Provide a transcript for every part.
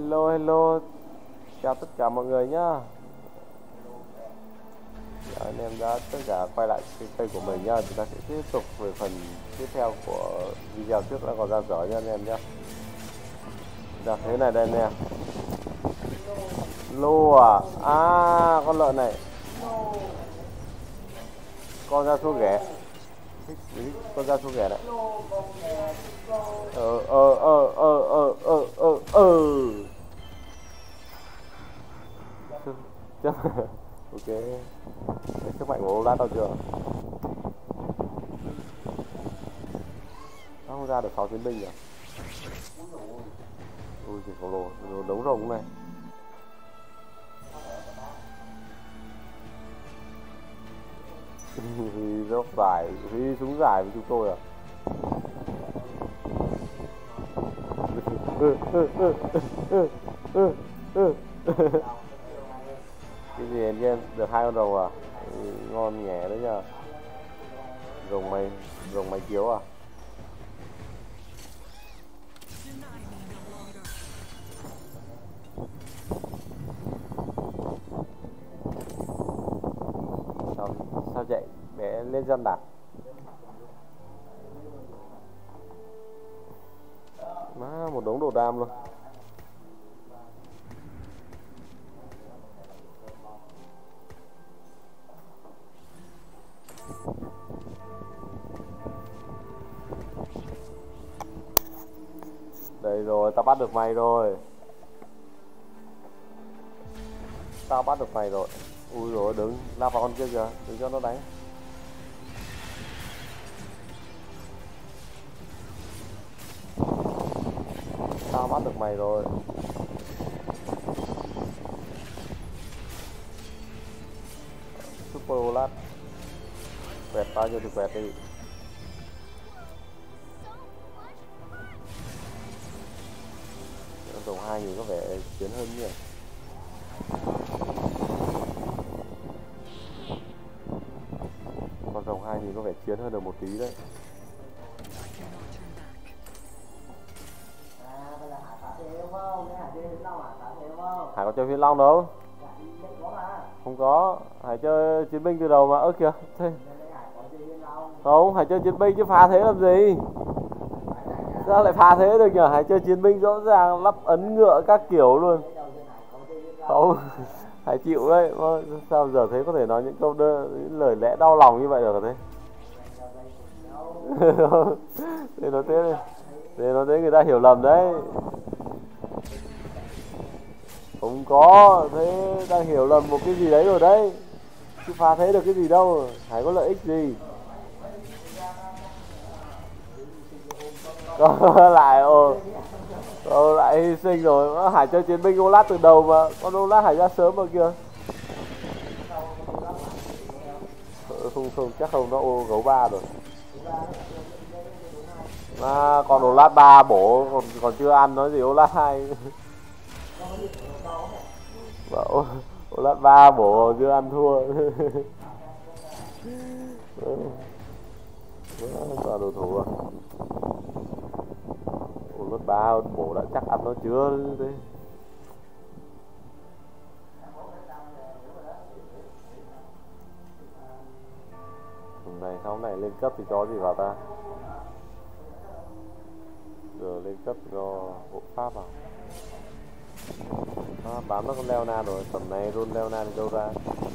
Hello hello, chào tất cả mọi người nhá. Anh em đã tất cả quay lại cái kênh của mình nhá. Chúng ta sẽ tiếp tục về phần tiếp theo của video trước đã còn ra dở nha anh em nhá. Đặt thế này đây anh em. Lô à? À, con lợn này. Con ra số ghẻ. Con ra số ghẻ đấy. Ok. Sức mạnh của lát tao chưa? Nó không ra được 6 chiến binh à? Ui thì khổng lồ, đấu rồng này. Dốc dài, súng dài với chúng tôi à? Cái gì anh em được 2 con rồng à? Ngon nhẹ đấy nhờ. Rồng máy chiếu à? Sao chạy bé lên dân đạp? Má một đống đồ đam luôn. Đây rồi, tao bắt được mày rồi. Tao bắt được mày rồi. Ui rồi đứng lao vào con kia kìa, đừng cho nó đánh. Tao bắt được mày rồi. Super Olat. Quẹt bao nhiêu thì quẹt đi. Rồng 2 nhìn có vẻ chiến hơn nhỉ. Con rồng 2 nhìn có vẻ chiến hơn được một tí đấy. Hải có chơi Phi Long đâu? Không có, Hải chơi chiến binh từ đầu mà. Ơ kìa, không, Hải chơi chiến binh chứ phá thế làm gì? Sao lại phá thế được nhỉ? Hải chơi chiến binh rõ ràng lắp ấn ngựa các kiểu luôn. Không, Hải chịu đấy. Sao giờ thế có thể nói những câu những lời lẽ đau lòng như vậy được thế? Để nói thế, để nói thế người ta hiểu lầm đấy. Không có, thế đang hiểu lầm một cái gì đấy rồi đấy. Chứ phá thế được cái gì đâu, Hải có lợi ích gì. Lại lại hy sinh rồi. Hải chơi chiến binh Olat từ đầu mà. Con Olat Hải ra sớm mà kìa. Không chắc không, nó gấu 3 rồi. À, con Olat 3 bổ còn chưa ăn nói gì Olat 2. Olat 3 bổ chưa ăn thua. Toàn đồ thủ à. Olat 3 bổ đã chắc ăn nó chưa thế. Này sau này lên cấp thì cho gì vào ta? Giờ lên cấp cho hộ pháp vào. Bám nó con Leona rồi, tầm này run Leona thì đâu ra.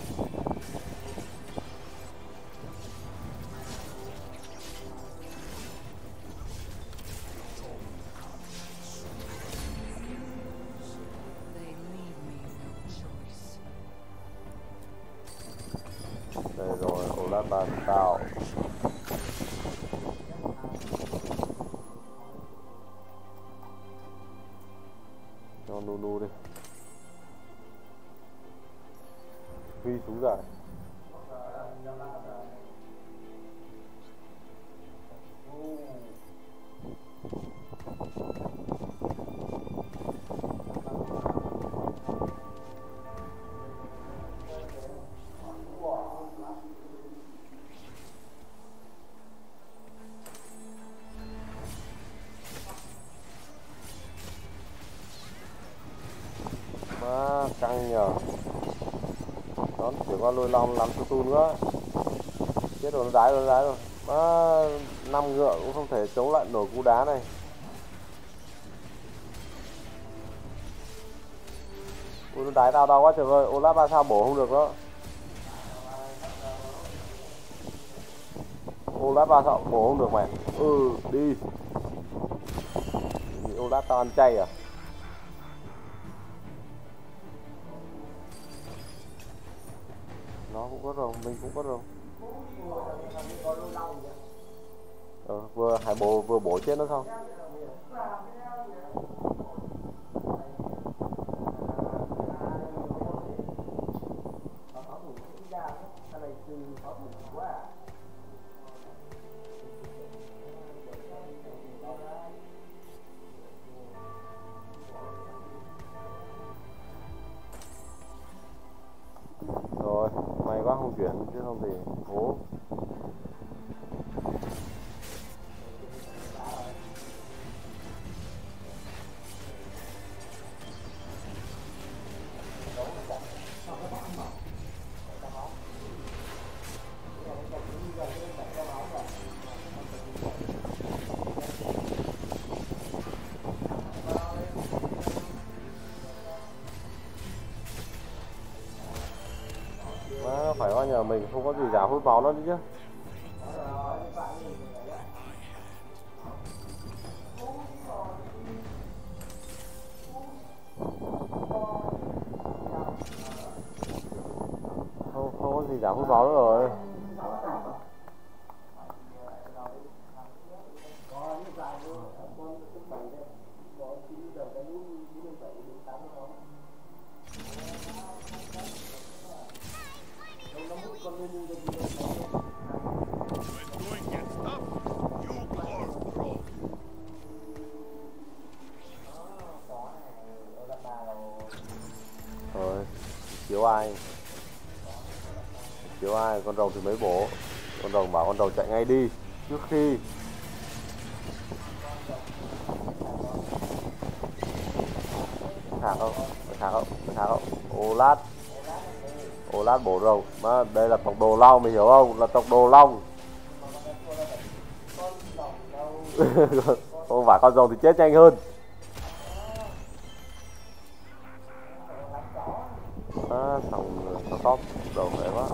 Đây rồi, Olat 3 tao. Cho Nunu đi. Huy xuống dài. căng nhờ. Nó chỉ có lôi long lắm tu nữa. Chết rồi, nó đái rồi. Nó 5 ngựa cũng không thể chống lại nổi cú đá này. Ui, nó đái đau quá trời ơi. Olaf 3 sao bổ không được đó. Olaf 3 sao bổ không được mày. Đi. Olaf tao ăn chay à? Nó cũng có rồng, mình cũng có rồng. Vừa Hải Bộ vừa bổ chết nó xong. Rồi, may quá không chuyển chứ không thì khổ. Phải qua nhờ mình không có gì giả hút máu nữa chứ. Không có gì giả hút máu nữa rồi. Rồi, chiếu ai con rồng thì mới bổ. Con rồng bảo con rồng chạy ngay đi trước khi thả không. Olaf bổ rồng mà đây là tộc đồ long, mày hiểu không, là tộc đồ long. Không phải con rồng thì chết nhanh hơn. Xong nó top đầu phải quá.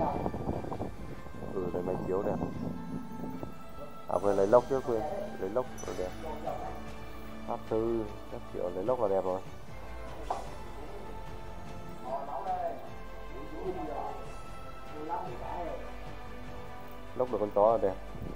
Đây mày chiếu đẹp. Quên lấy lốc chứ, lấy lốc rồi đẹp. Pháp sư các kiểu lấy lốc là đẹp rồi. Lốc được con chó là đẹp.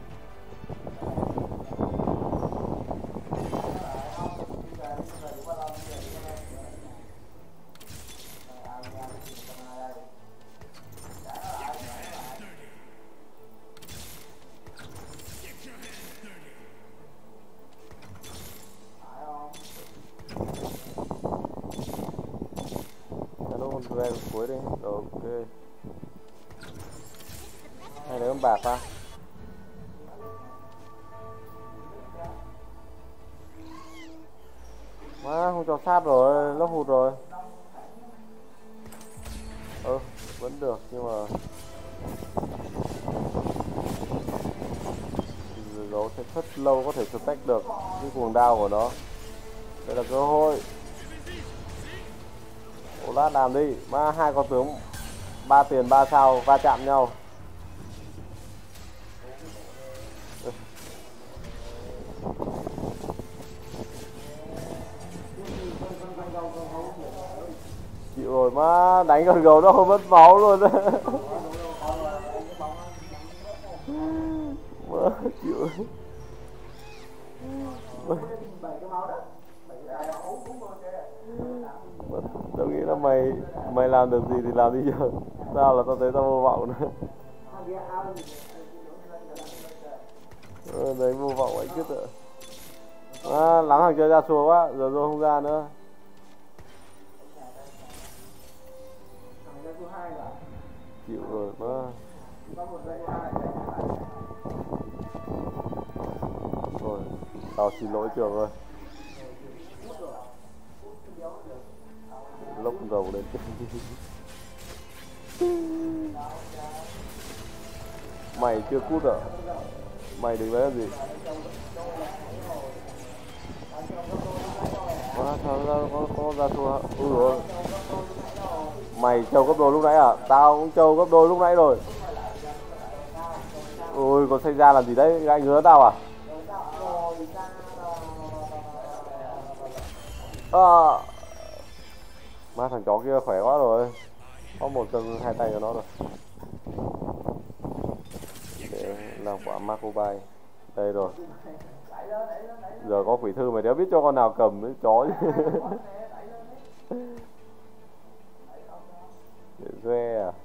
Về cuối đi, rồi ok. Hay lấy con bạc ta. Không cho sát rồi, lốc hụt rồi. Vẫn được nhưng mà nó sẽ rất lâu có thể stack được cái cuồng đao của nó. Đây là cơ hội. Olaf làm đi, hai con tướng 3 tiền 3 sao va chạm nhau. Chịu rồi mà đánh con gấu nó không mất máu luôn. Mà chịu. Tao nghĩ là mày làm được gì thì làm đi chứ. Sao là tao thấy tao vô vọng nữa. Đấy vô vọng anh chứ ạ. Lắng hàng chơi ra xua quá, giờ rồi không ra nữa. Chịu rồi mà. Rồi, tao xin lỗi trường rồi. Lúc rồng lên. Mày chưa cút à? Mày đừng nói làm gì. Có ra thua. Ui rồi. Mày trâu gấp đôi lúc nãy à? Tao cũng trâu gấp đôi lúc nãy rồi. Ôi còn xây ra làm gì đấy? Gãi ngứa tao à? À. Má thằng chó kia khỏe quá rồi. Có một chân hai tay của nó rồi. Để làm quả Marco Bay. Đây rồi. Giờ có quỷ thư mày đéo biết cho con nào cầm với chó chứ. Để doe à?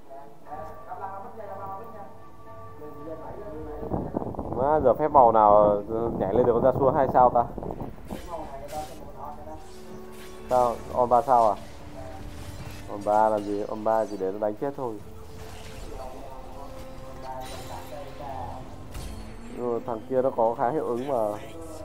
Má giờ phép màu nào nhảy lên được con ra xua 2 sao ta? Sao? On 3 sao à? On 3 làm gì? On 3 chỉ để nó đánh chết thôi. Ừ, thằng kia nó có khá hiệu ứng mà.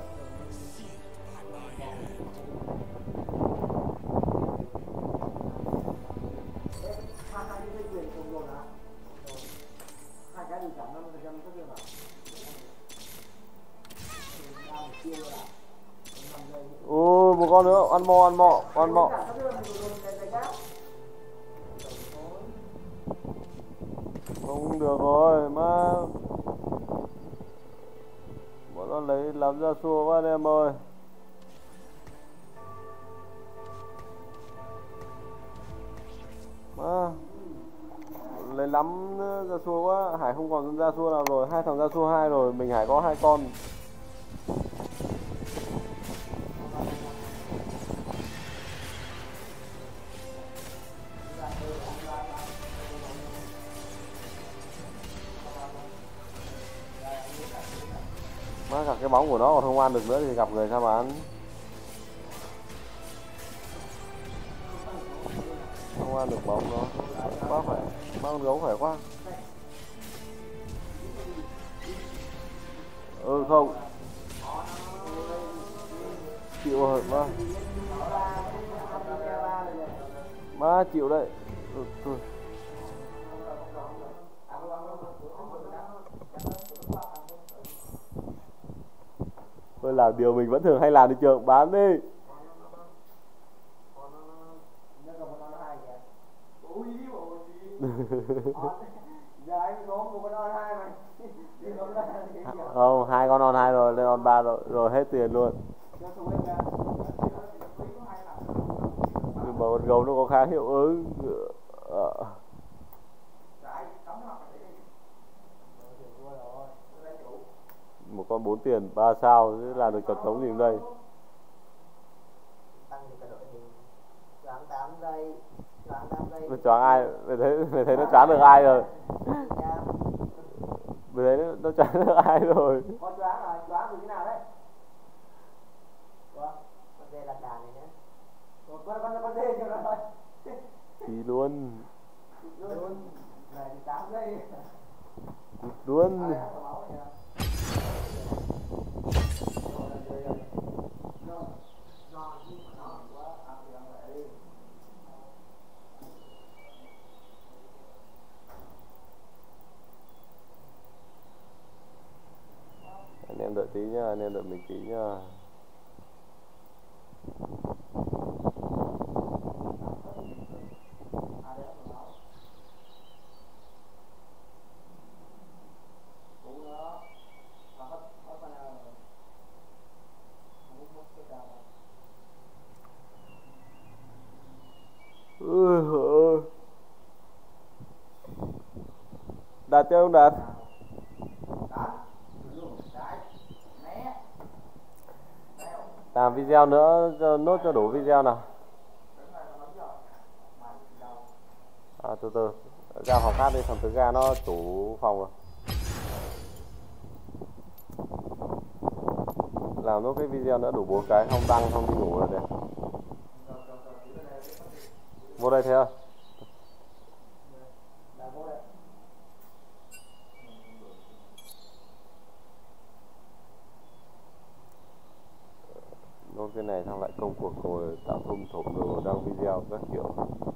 Ôi một con nữa, ăn mò. Không được rồi má. Bọn nó lấy làm ra xua quá anh em ơi. Má lấy lắm ra xua quá. Hải không còn ra xua nào rồi. 2 thằng ra xua 2 rồi. Mình Hải có 2 con. Má gặp cái bóng của nó còn không ăn được nữa thì gặp người sao mà ăn. Không ăn được bóng nó. Quá khỏe. Má con gấu khỏe quá. Ừ không. Chịu rồi má. Má chịu đấy. Thôi. Thôi làm điều mình vẫn thường hay làm đi trường, bán đi. Không, 2 con on 2 rồi, lên on 3 rồi hết tiền luôn. Nhưng mà con gấu nó có khá hiệu ứng. Một con 4 tiền 3 sao chứ làm được trò trống gì đây. Nó choáng ai? Mày thấy nó choáng được ai rồi? Mày thấy nó choáng được ai rồi? Con choáng rồi, choáng từ cái nào đấy? Con dê lạc đàn này nữa. Con dê kìa rồi. Thì luôn. Này thì 8 giây. Luôn. Anh em đợi tí nhá, anh em đợi mình tí nhá. Đạt chưa không Đạt? Làm video nữa nốt cho đủ video nào. À, từ từ ra phòng khác đi, thằng Tứ Ga nó chủ phòng rồi. Làm nốt cái video nữa đủ 4 cái, không đăng không đi ngủ rồi đấy. Vô đây thế à? Nốt cái này xong lại công cuộc ngồi tạo thung thổ đồ đăng video các kiểu.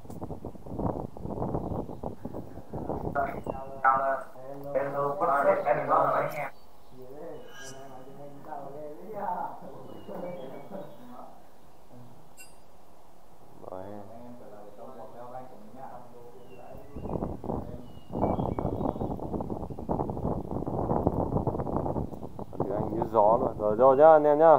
Tiếng Anh như gió luôn. Rồi nhá anh em nhá.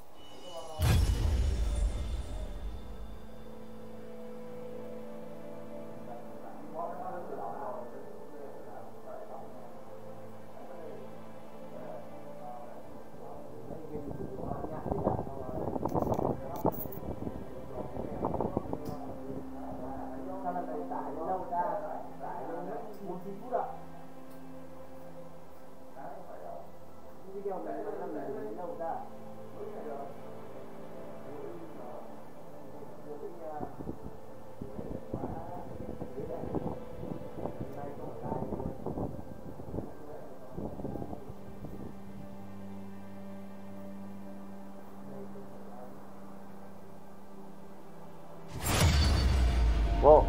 Vô.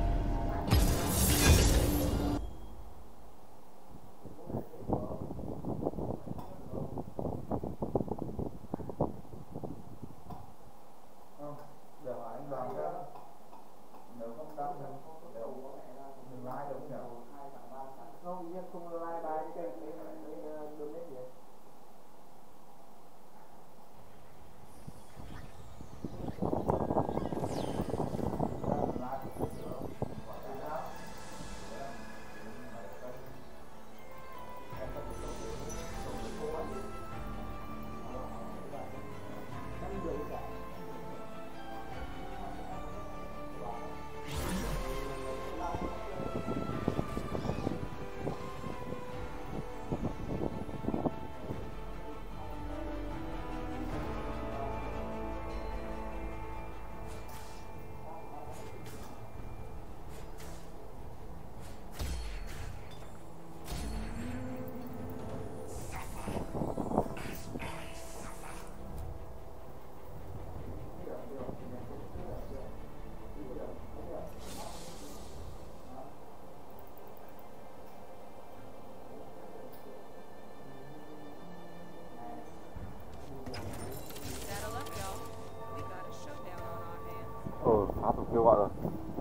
Phá tục kêu gọi rồi.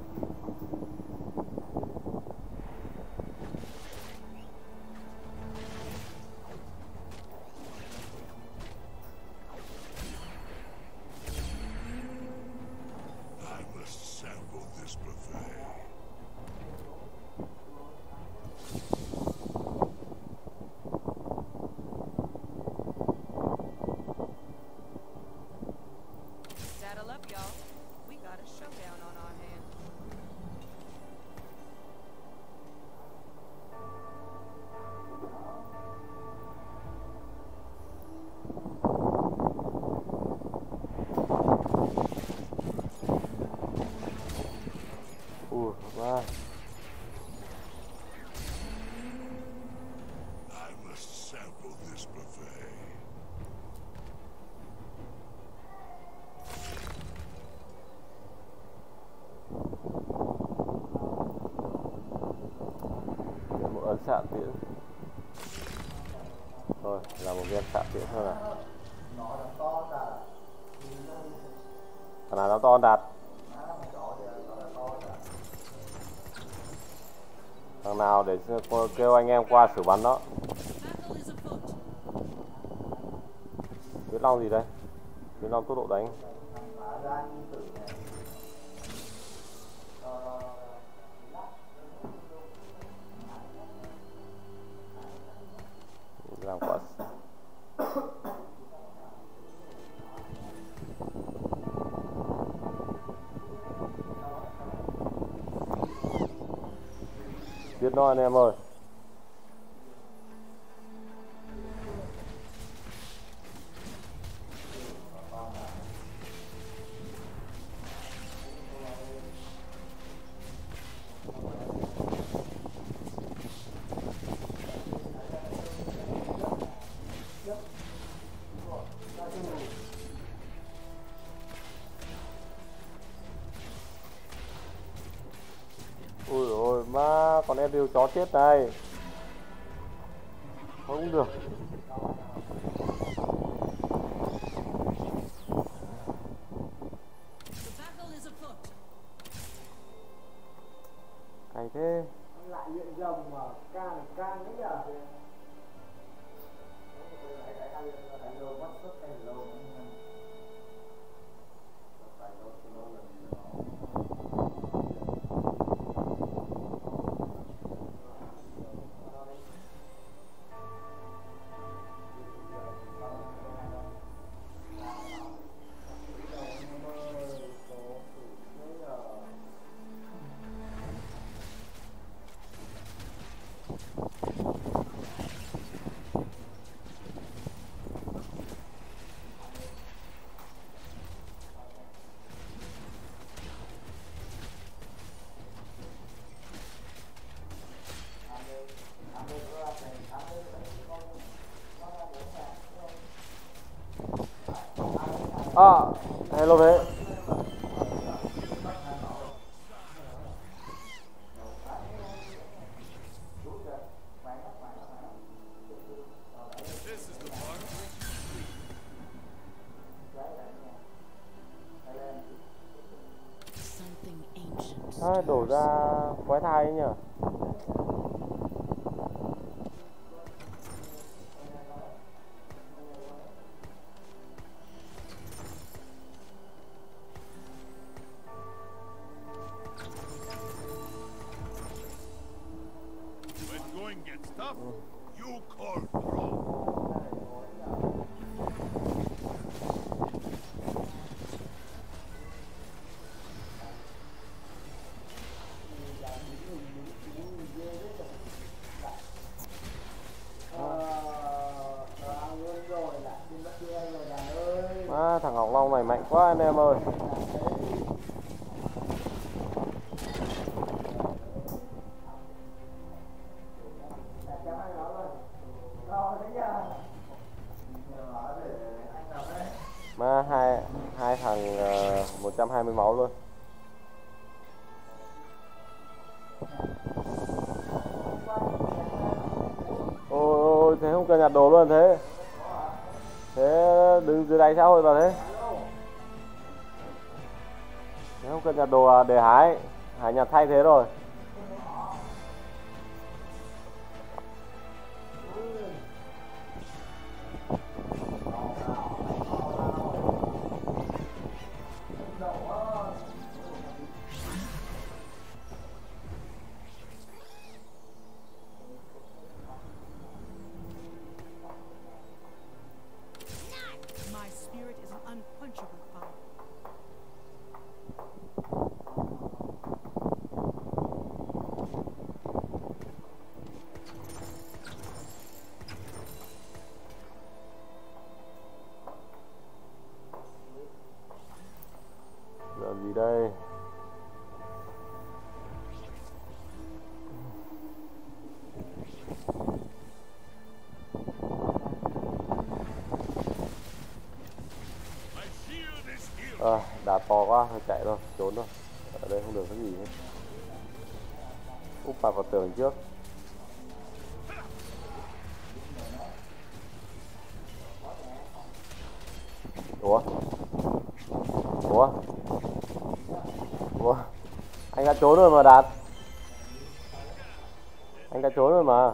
Wow. Một ấn xạ tiễn. Thôi, là một viên xạ tiễn thôi nào. Thằng nào nó to đạt. Thằng nào để kêu anh em qua xử bắn đó. Huyết Long gì đây? Huyết Long tốc độ đánh. Làm quá. Biết nó anh em ơi. Còn Ezreal chó chết đây. Không được. Cày thế. Lại luyện rồng mà càng đấy nhở. Hello thế. Đổ ra quái thai ấy nhỉ. Thằng Ngọc Long này mạnh quá anh em ơi. Mà hai thằng 120 máu luôn. Ôi thế không cần nhặt đồ luôn thế. Thế đứng dưới đáy xã hội vào thế. Thế không cần nhặt đồ để Hải nhặt thay thế rồi. Gì đây? Đá to quá, thôi chạy thôi, trốn thôi. Ở đây không được cái gì hết. Úp vào tường trước. Ủa? Anh đã trốn rồi mà Đạt. Anh đã trốn rồi mà.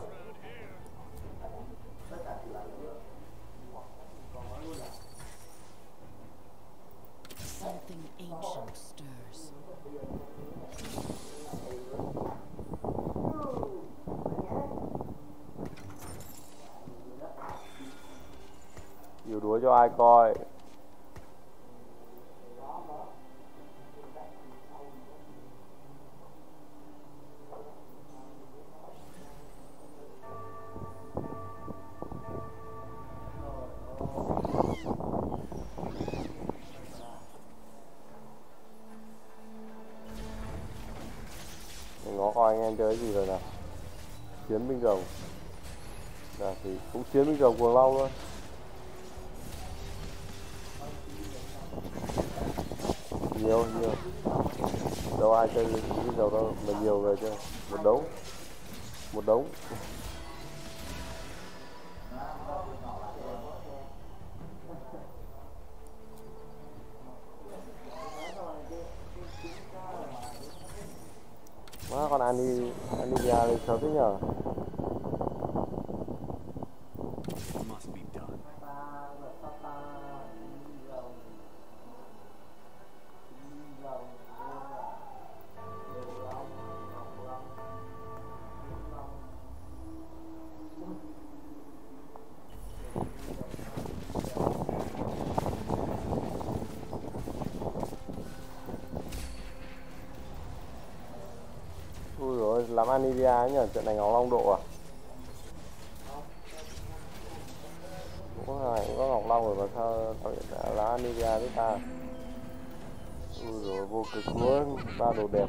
Nhiều đúa cho ai coi. Ngó coi anh em chơi cái gì rồi nào. Chiến binh rồng. Thì cũng chiến binh rồng cuồng long luôn. Nhiều đâu ai chơi binh rồng đâu mà nhiều về chơi một đống. một đống. Má con Anivia thì sớm thế nhờ. Ui rồi làm Anivia ấy nhờ, trận này Ngọc Long độ à? Có Ngọc Long rồi mà sao là Anivia với ta? Ui rồi vô cực luôn, ba đồ đẹp.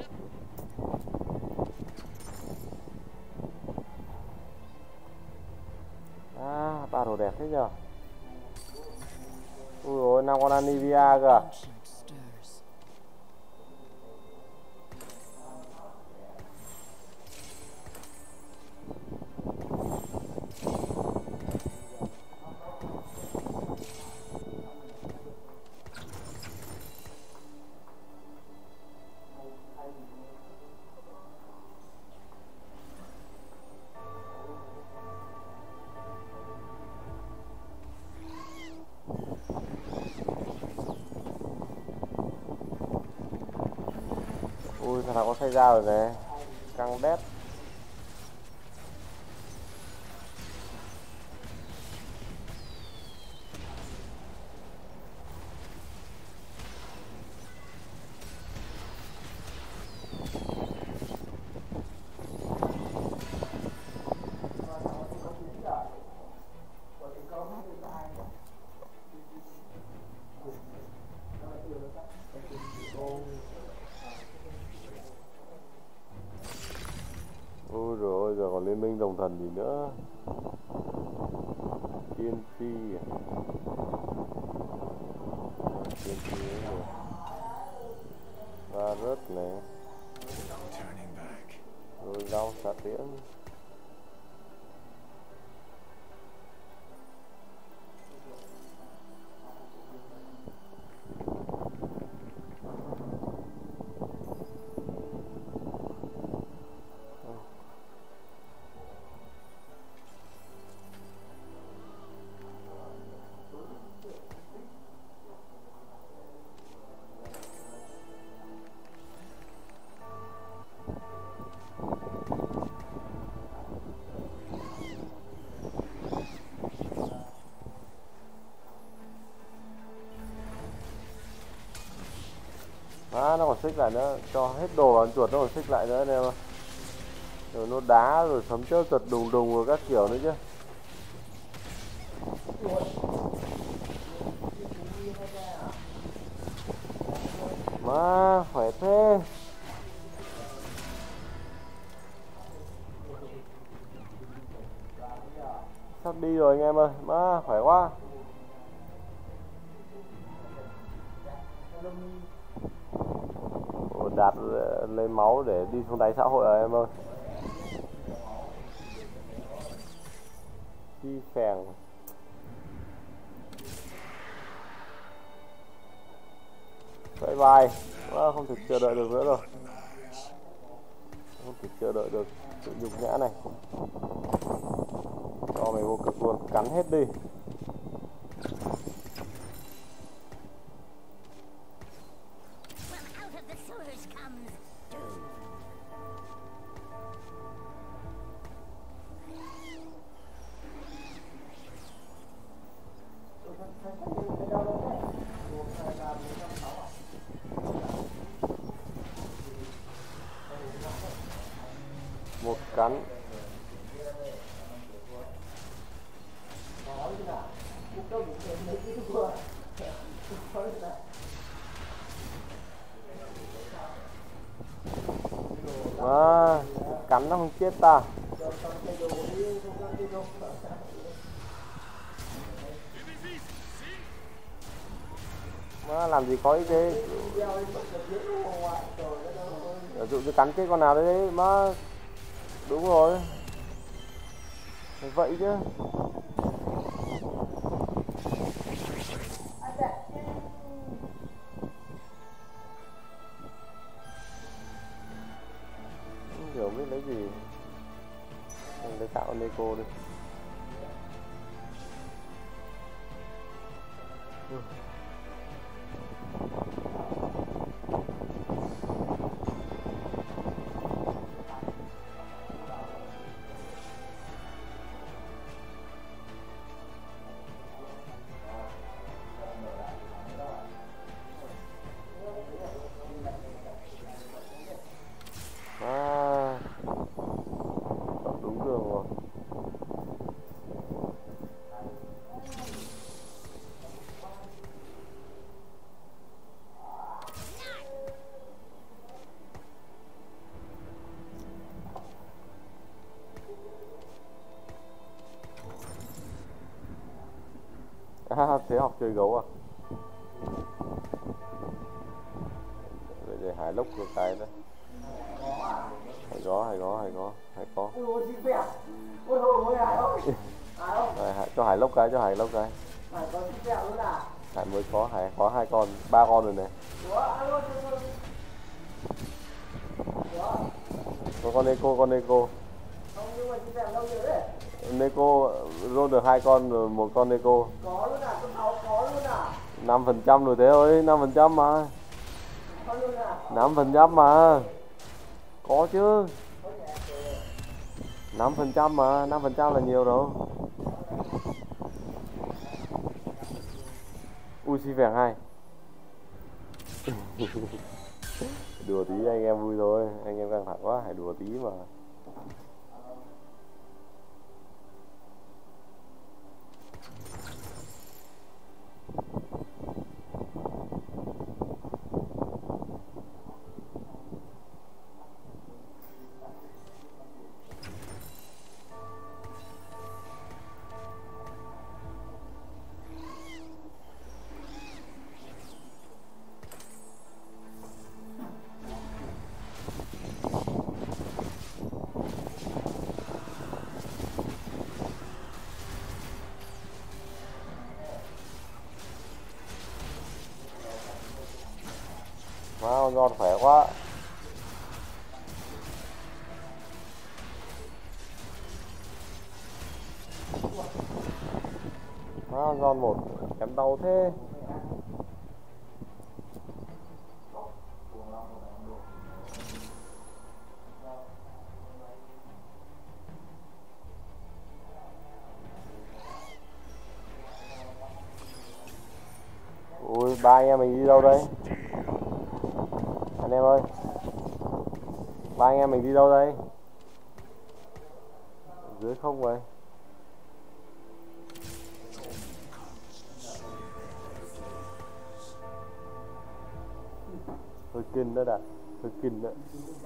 Ba đồ đẹp thế nhờ. Ui rồi 5 con Anivia cơ. Ui thằng nào có xây ra rồi này, căng đét. Ôi rồi giờ còn liên minh đồng thần gì nữa. Tiên phi à? Tiên phi rồi. Và rớt này. Rồi đau xạ tiễn. Nó còn xích lại nữa, cho hết đồ vào chuột nó còn xích lại nữa anh em ạ. Rồi nó đá rồi sấm chớp giật đùng đùng rồi các kiểu nữa chứ. Má khỏe thế. Sắp đi rồi anh em ơi, má khỏe quá. Đạt lấy máu để đi xuống đáy xã hội rồi em ơi. Chi phèn. Bye bye. Không thể chờ đợi được nữa rồi. Không thể chờ đợi được sự nhục nhã này. Cho mày vô cực luôn, cắn hết đi. Một cắn. Cắn nó không chết ta. Làm gì có ý thế. Ví dụ như cắn chết con nào đấy má. Đúng rồi. Phải vậy chứ. Không hiểu biết lấy gì. Mình lấy tạo Neko đi. Đúng đường rồi. Thế học chơi gấu à? Để Hải lúc được cái đấy. Hay có. Ôi chị vẹt. Ôi Hải ơi. Cho Hải lốc cái. Hải có chị vẹt luôn à? Hải mới có, Hải có 2 con, 3 con rồi này. Có con Neko. Không nhưng mà chị vẹt lâu rồi đấy. Neko roll được 2 con rồi 1 con Neko. Có luôn à, con 6 có luôn à? 5% rồi thế thôi, 5% mà. Có luôn à? 5% mà. Có chứ. 5% mà, 5% là nhiều đâu. Ui xì vẹt 2. Đùa tí anh em vui thôi, anh em căng thẳng quá, hãy đùa tí mà. Wow, ngon khỏe quá. Wow, ngon một kém đau thế. Ui, 3 anh em mình đi đâu đây? Anh em ơi, 3 anh em mình đi đâu đây? Dưới không vậy? Hơi kinh đó đã, hơi kinh đó.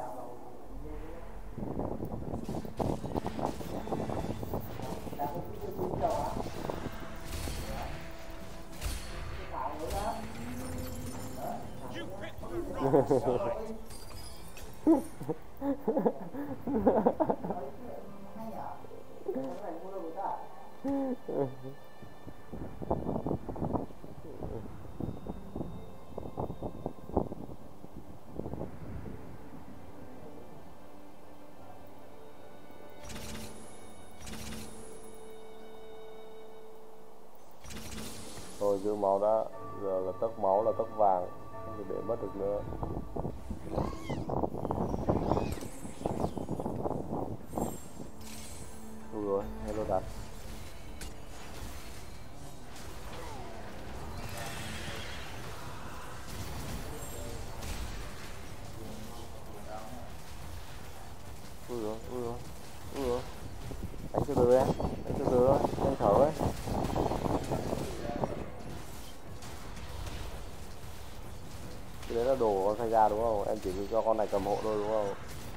Rồi giữ máu đã, giờ là tấc máu là tấc vàng, không thể để mất được nữa. Đúng rồi, hello đặt. Ui rồi. Đánh từ từ em, thôi, anh thở ấy. Cái đấy là đồ của con thay ra đúng không? Em chỉ cho con này cầm hộ thôi đúng không?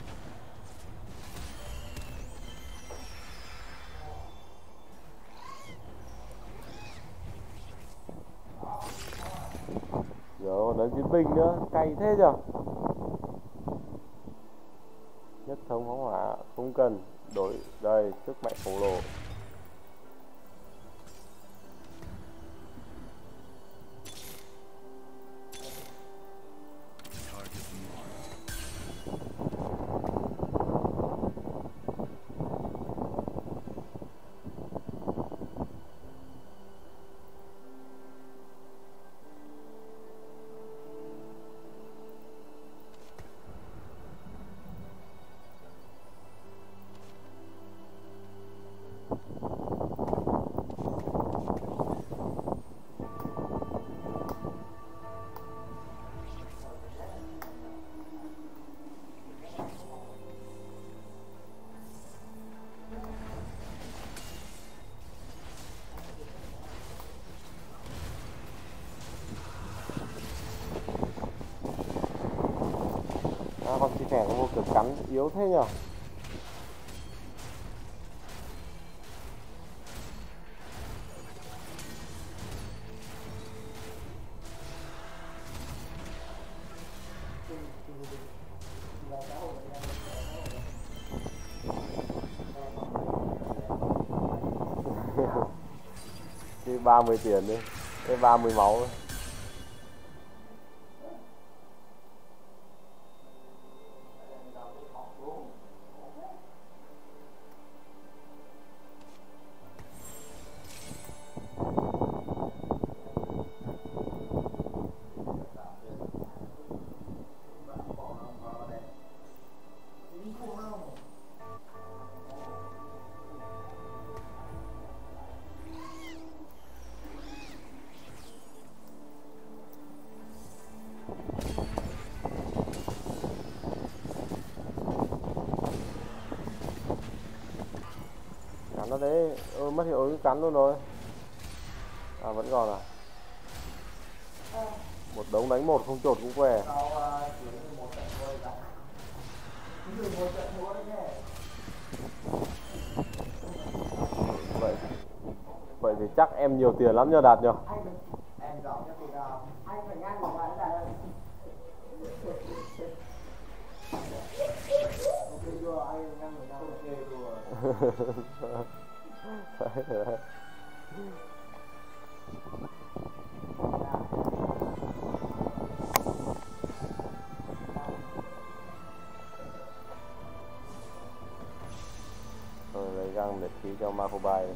Giờ còn đánh chiến binh nữa, cay thế nhở? Nhất thống phóng hỏa, không cần đổi đây sức mạnh khổng lồ. Con chim sẻ có vô cực cắn yếu thế nhở. Đi 30 tiền đi, cái 30 máu thôi. Cắn nó đấy, mất hiệu ứng cắn luôn rồi. À vẫn còn à. Một đống đánh một không chột cũng què. Vậy thì chắc em nhiều tiền lắm nhờ Đạt nhờ. Em dọn cho thì anh phải ngang của bạn là ok chưa, anh ngang người nào ok chưa. Rồi lấy găng để khí cho Makobai.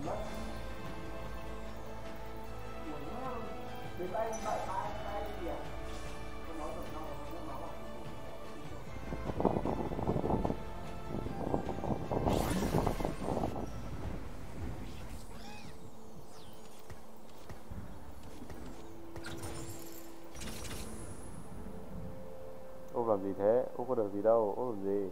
Úp làm gì thế? Úp có được gì đâu, Úp làm gì?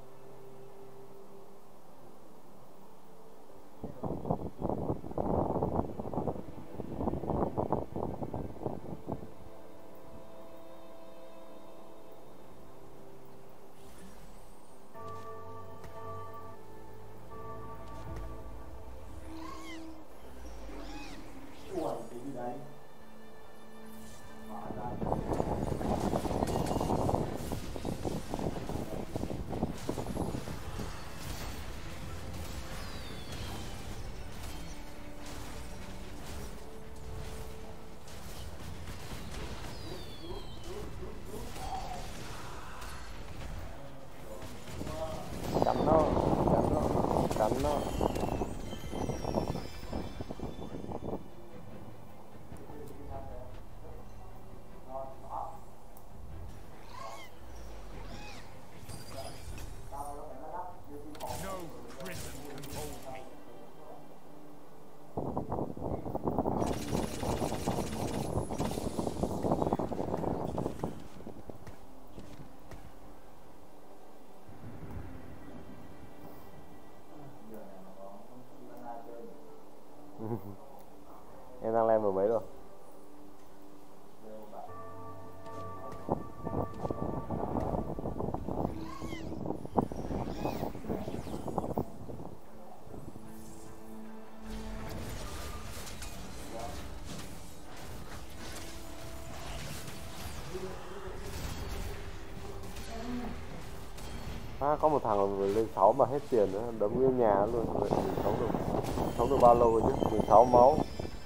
Cắn nó. Em đang level mấy rồi? À, có một thằng lên 6 mà hết tiền nữa, đấm nguyên nhà luôn. Mình sống được bao lâu rồi chứ? 16 máu.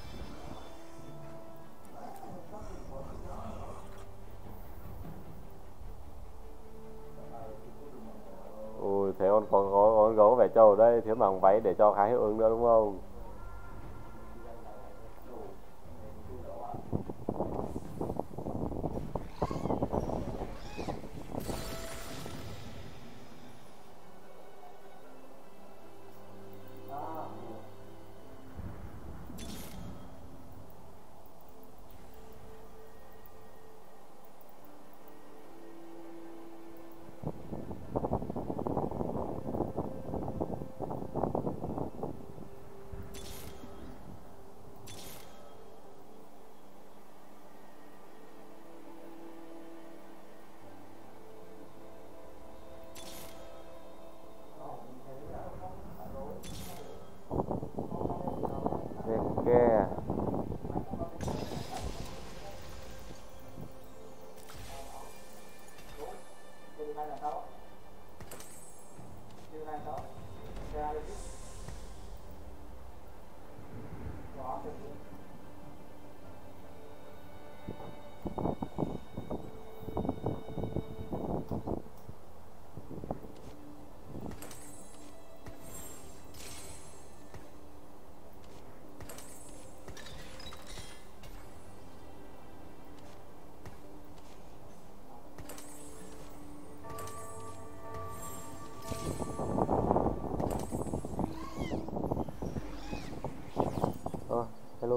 Ôi thế con gấu vẻ trâu ở đây, thiếu bằng váy để cho khá hiệu ứng nữa đúng không?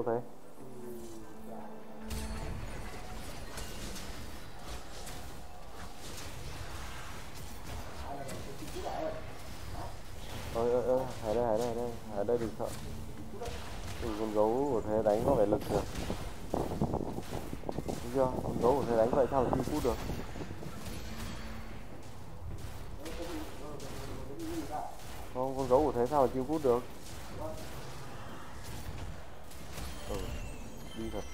đâu thế. Ơi, ở đây đừng sợ. Con gấu của thế đánh có vẻ lực được. Đúng chưa? Con gấu của thế đánh vậy sao mà chi cút được. Không, con gấu của thế sao mà chi cút được. Đi thật.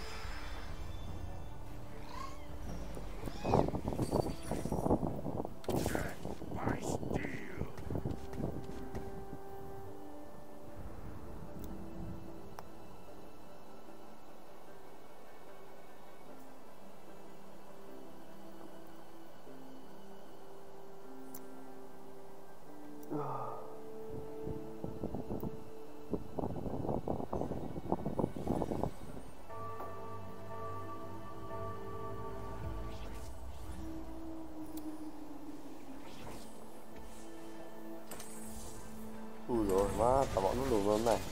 Ui rồi má, cả bọn nó lùm luôn này.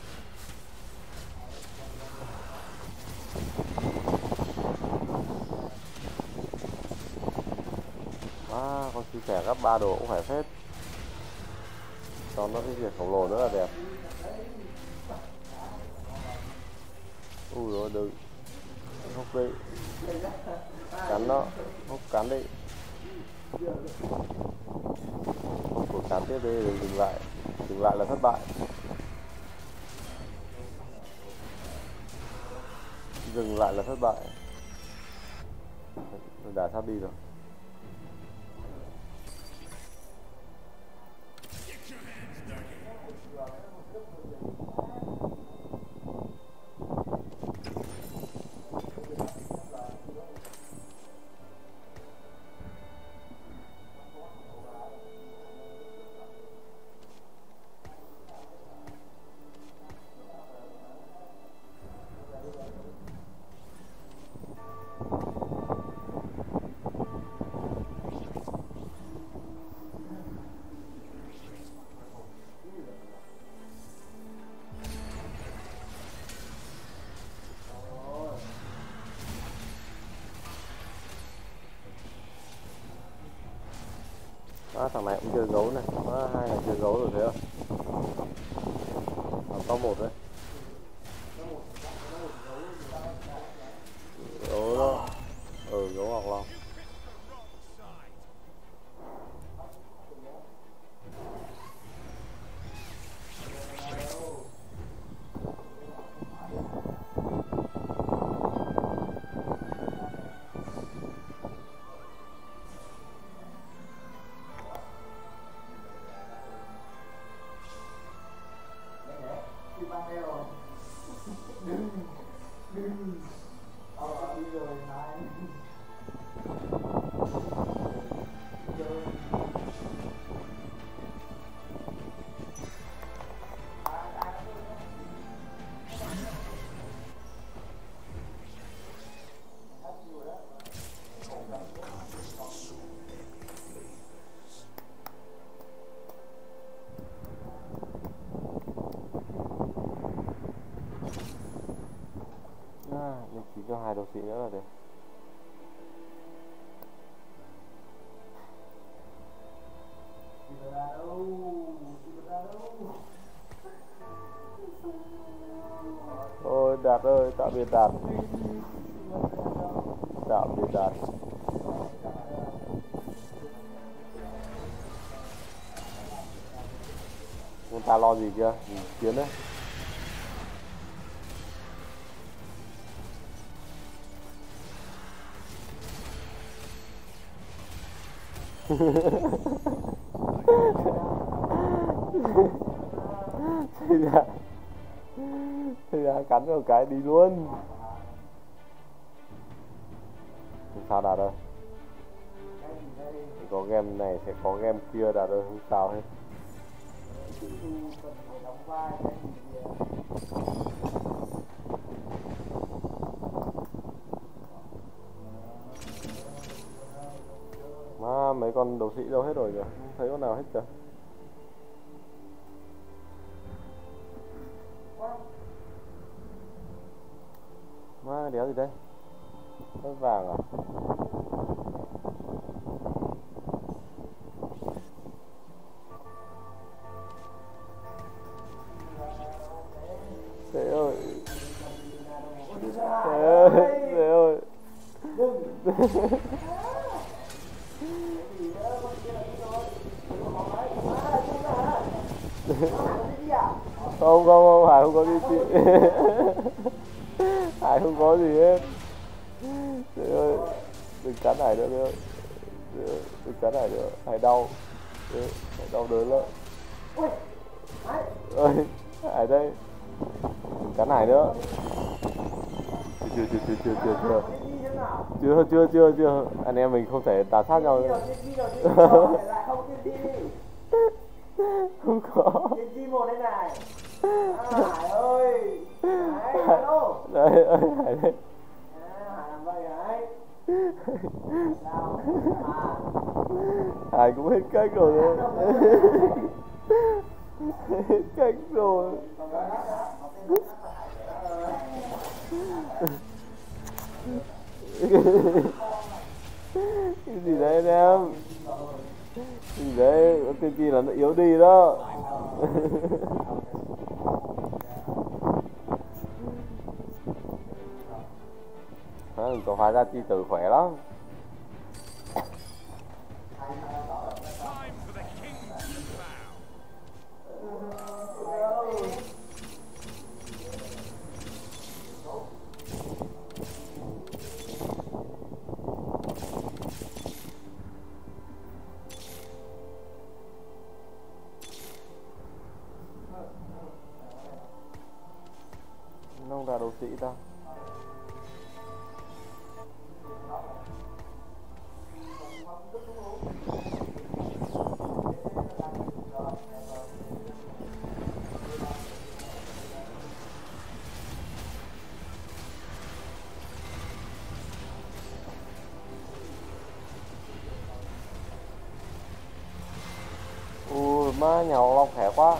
Con chia sẻ gấp 3 đồ cũng phải phết. Còn nó cái việc khổng lồ nữa là đẹp. Ui rồi đừng. Hút đi. Cắn nó. Hút cắn đi. Hút cắn tiếp đi, đừng dừng lại. Dừng lại là thất bại. Dừng lại là thất bại. Đã sắp đi rồi. Thằng này cũng chơi gấu này, hai là chơi gấu rồi thấy không? Top 1 đấy. Gấu đó. Gấu Ngọc Long. Mình chỉ cho 2 đồ sĩ nữa là được. Ôi Đạt ơi, tạm biệt Đạt. Tạm biệt Đạt. Con ta lo gì chưa? Chiến đấy. Thì ra cắn vào cái đi luôn. Sao Đạt ơi? Có game này sẽ có game kia Đạt ơi, không sao hết. Má mấy con đấu sĩ đâu hết rồi kìa, không thấy con nào hết kìa. đéo gì đây? Cái vàng à? Trời ơi. Trời ơi, trời ơi. Không, Hải không có gì chị. Hải không có gì hết. Trời ơi, đừng cắn Hải nữa nữa. Đừng cắn Hải nữa, Hải đau. Hải đau đớn lắm. Ơi, Hải đây. Đừng cắn Hải nữa. Chưa. Anh em mình không thể tàn sát nhau nữa. Không có. Hải ơi. Đấy, Hải đây. Hải cũng hết cách rồi. Hết cách rồi. Cái gì đấy anh em? Cái gì đấy? Có cái gì là nó yếu đi đó. Có phá ra chi tử khỏe lắm. Nông ra đấu sĩ ta. Má nhà họ Long khỏe quá.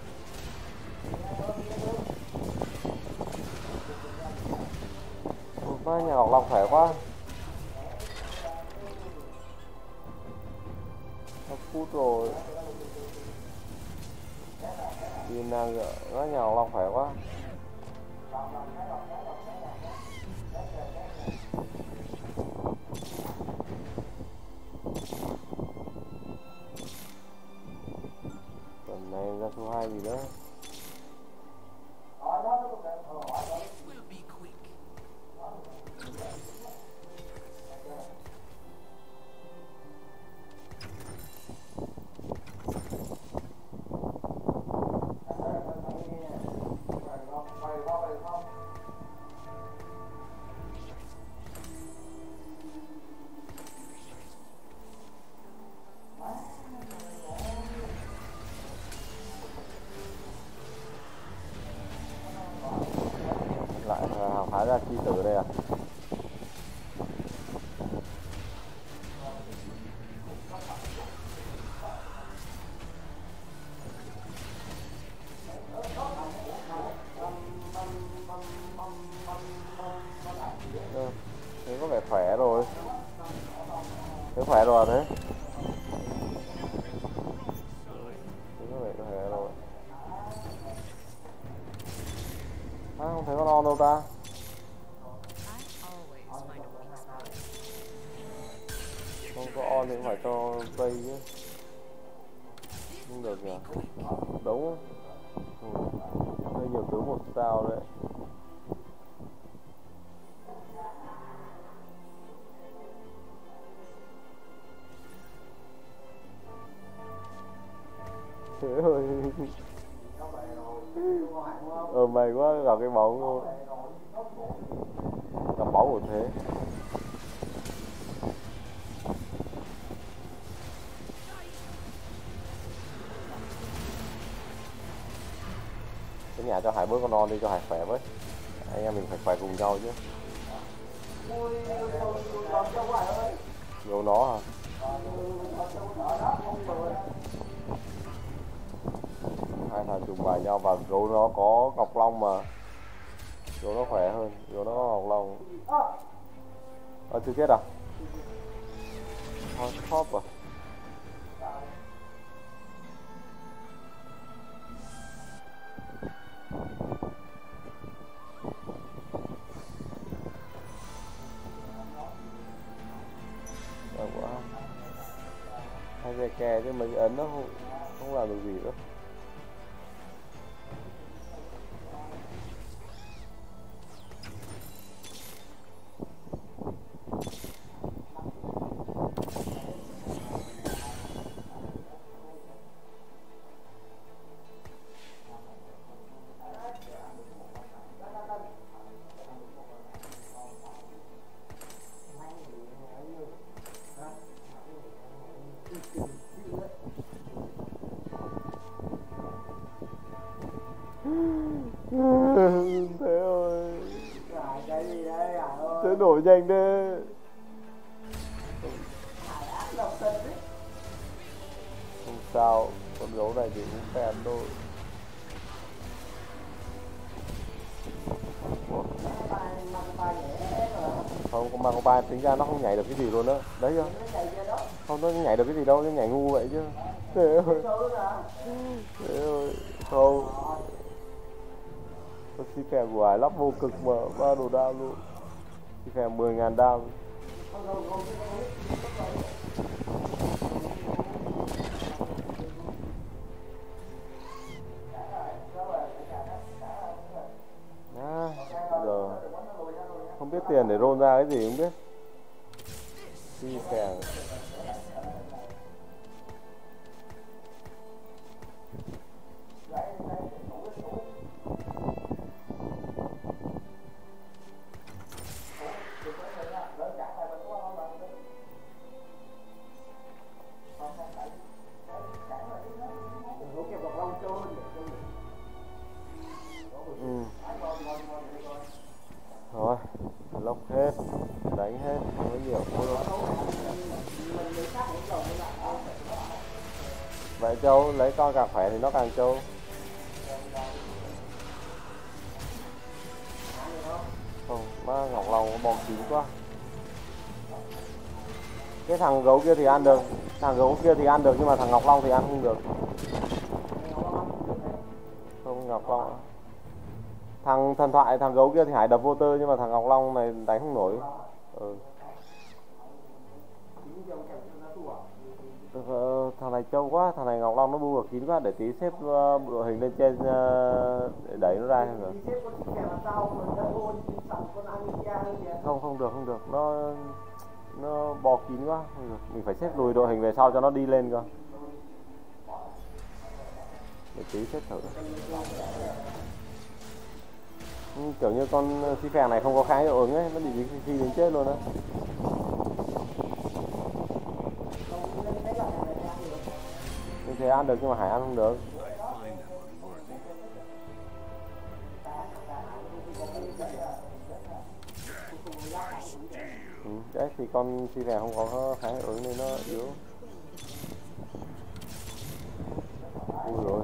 Má nhà họ Long khỏe quá. 1 phút rồi. Tiên năng má nhà họ Long khỏe quá. Tuần này ra số 2 gì nữa. Lại phá ra chi tử đây à? Thế có vẻ khỏe rồi. Thế khỏe rồi thế. Thế có vẻ khỏe rồi. Không thấy con on đâu ta. Không có on thì phải cho dây chứ. Không được nhỉ. Đúng. Hơi nhiều thứ 1 sao đấy. Trời ơi. May quá gặp cái bóng luôn. Gặp bóng của thế. Cái nhà cho Hải bớt con non đi cho Hải khỏe với. Anh em mình phải khỏe cùng nhau chứ. Gấu nó hả? Hai thằng trùng bài nhau và gấu nó có cọc long mà. Gấu nó khỏe hơn, gấu nó ngọc long. Chưa chết à? Thôi khóp à. Quá. Hai dây kè chứ mấy cái ấn nó không làm được gì nữa. Thế rồi. Thế nổi nhanh thế. Không sao, con gấu này thì cũng phèn thôi. Không, con ma con ba tính ra nó không nhảy được cái gì luôn đó. Đấy chưa? Không, nó nhảy được cái gì đâu, nó nhảy ngu vậy chứ. Thế rồi. Thế rồi. Không. Con xí phèn của Hải lắp vô cực mà, 3 đồ đam luôn. Xí phèn 10.000 đam. Giờ không biết tiền để roll ra cái gì không biết. Xí phèn. Rồi, lốc hết, đánh hết, có nhiều thôi. Vậy trâu lấy con càng khỏe thì nó càng trâu. Không, má ngọc long bom kín quá. Cái thằng gấu kia thì ăn được, thằng gấu kia thì ăn được nhưng mà thằng ngọc long thì ăn không được. Không, ngọc long. Thằng thần thoại, thằng gấu kia thì Hải đập vô tơ nhưng mà thằng ngọc long này đánh không nổi. Thằng này trâu quá, thằng này ngọc long nó bu vào kín quá, để tí xếp đội hình lên trên để đẩy nó ra rồi. Không được, nó bò kín quá, không được. Mình phải xếp lùi đội hình về sau cho nó đi lên cơ. Để tí xếp thử. Kiểu như con xí phèn này không có kháng hiệu ứng ấy, nó bị phi đến chết luôn á. Như thế ăn được nhưng mà Hải ăn không được. Đấy thì con xí phèn không có kháng hiệu ứng nên nó yếu. Ui rồi.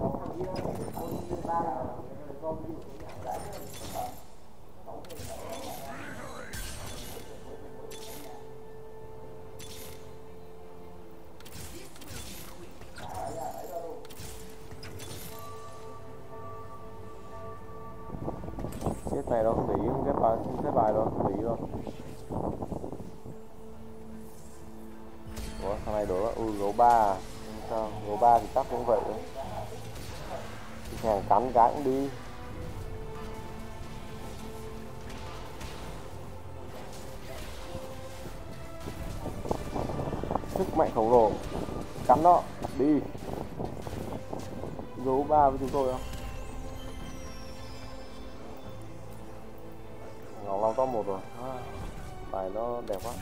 Chết này nó không để ý, không xếp bài đâu, không để ý đâu. Ủa, thằng này đổ gấu 3 à? Sao? Gấu 3 thì chắc cũng vậy thôi. Hàng cắn cái cũng đi. Sức mạnh khổng lồ. Cắn nó, đi. Gấu 3 với chúng tôi không? Ngọc long top 1 rồi. Bài nó đẹp quá.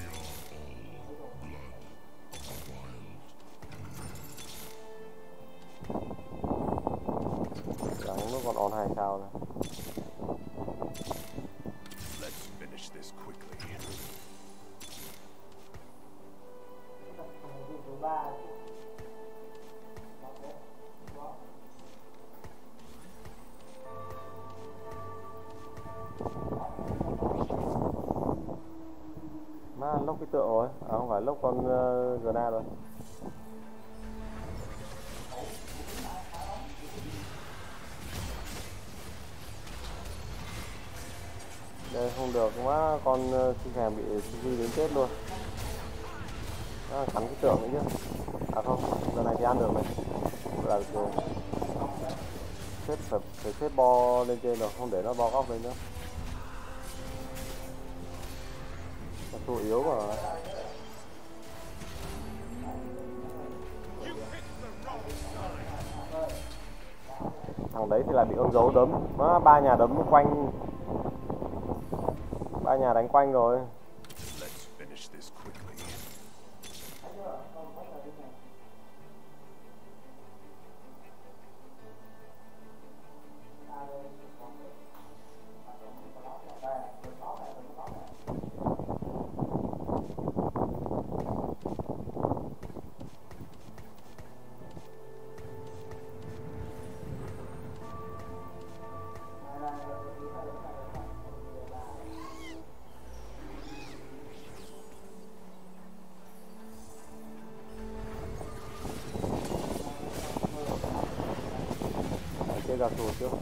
Nó còn on 2 sao này. tượng rồi, không phải lốc con Gna rồi. Đây không được quá, con chim kèm bị CG đến chết luôn. Nó cắn cái tượng nữa chứ. À không, lần này thì ăn được này. Là rồi. Phải xếp bo lên trên rồi, không để nó bo góc lên nữa. Nó tụ yếu mà. Thằng đấy thì là bị con gấu đấm. Nó 3 nhà đấm quanh. 3 nhà đánh quanh rồi. Chết ra thù trước.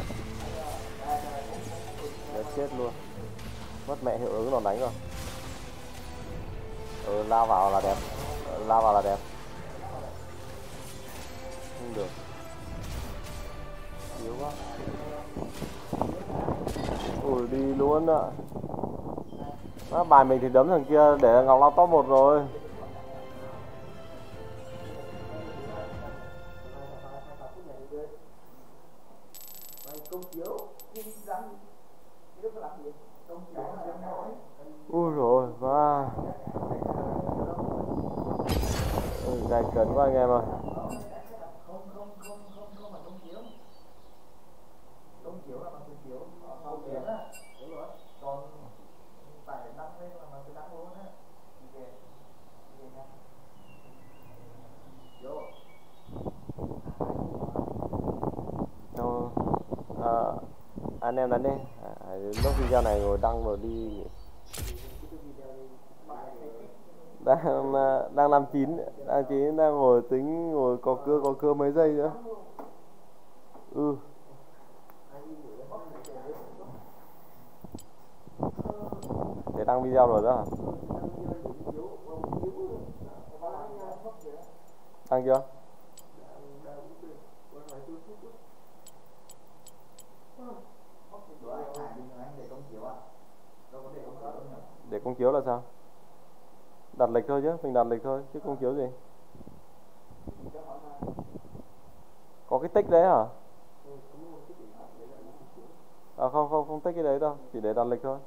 Để chết luôn. Mất mẹ hiệu ứng đòn đánh rồi. Lao vào là đẹp. Lao vào là đẹp. Không được. Yếu quá. Ui đi luôn ạ. Bài mình thì đấm thằng kia để Ngọc Long top 1 rồi. Ui rồi và gạch cấn quá anh em ơi. Anh em đánh đi. Lúc video này ngồi đăng rồi đi. Đang 59, đang ngồi tính ngồi có cưa mấy giây nữa. Để đăng video rồi đó. Đăng chưa? Để công chiếu là sao? Đặt lịch thôi chứ, mình đặt lịch thôi chứ công chiếu gì. Có cái tích đấy hả? À không tích cái đấy đâu, chỉ để đặt lịch thôi.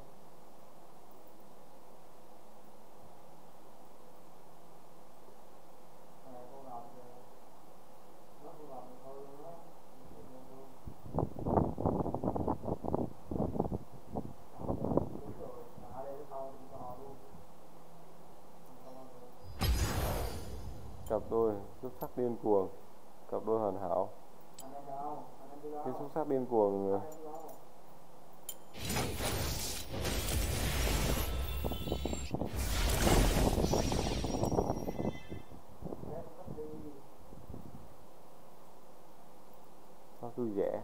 Cặp đôi xuất sắc điên cuồng, cặp đôi hoàn hảo. Cái xuất sắc điên cuồng sao vui vẻ.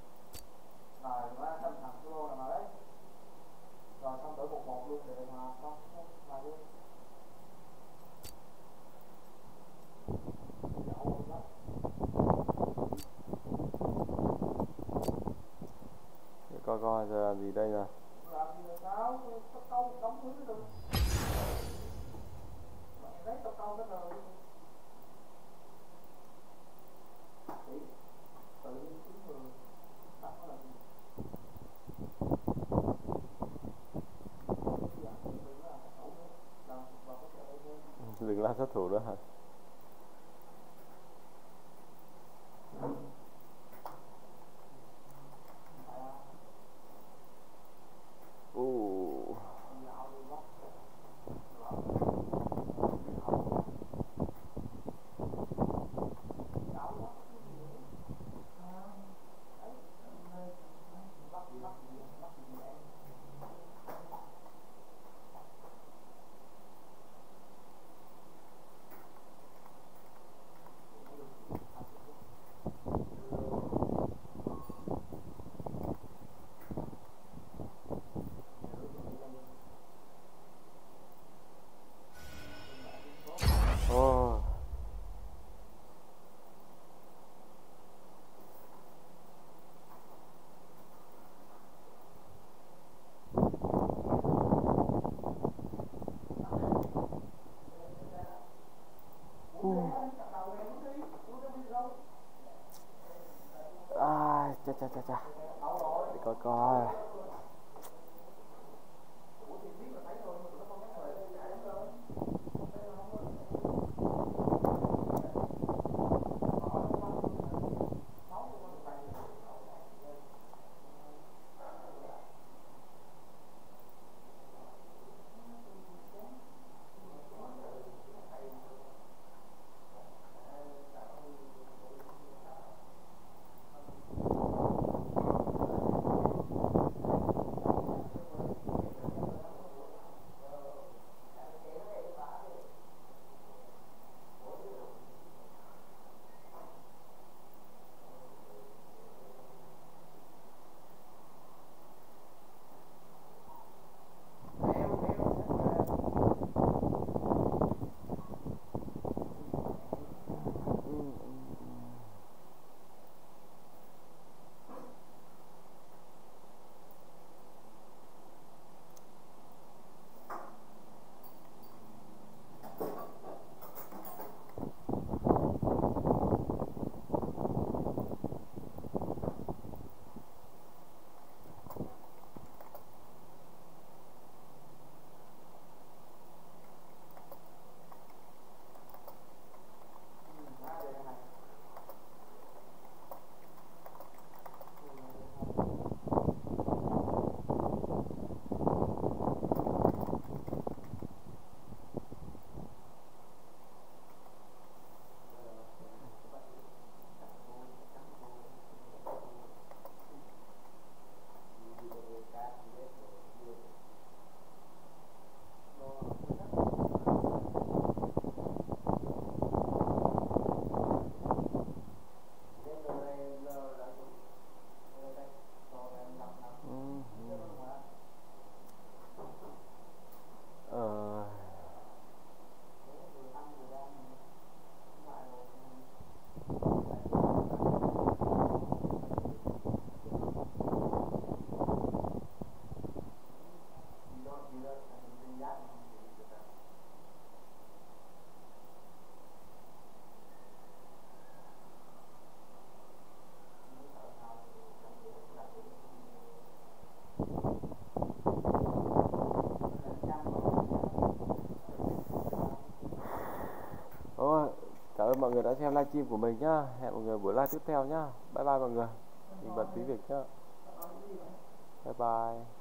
Coi giờ làm gì đây nè. Đừng la sát thủ nữa hả? Chà chà chà chà, để coi coi. Cảm ơn mọi người đã xem livestream của mình nhá. Hẹn mọi người buổi live tiếp theo nhá. Bye bye mọi người. Mình bận tí việc nhá. Bye bye.